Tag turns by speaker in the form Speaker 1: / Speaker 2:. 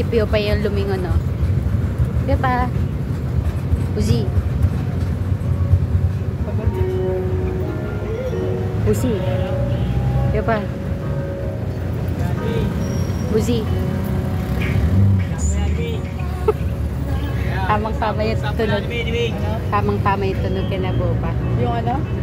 Speaker 1: si Pio pa yung lumingon, no? Pio pa. Boozey. Boozey. Pio pa. Boozey. Tamang-tama yung tunog. Tamang-tama yung tunog kay Nabo pa.
Speaker 2: Yung ano?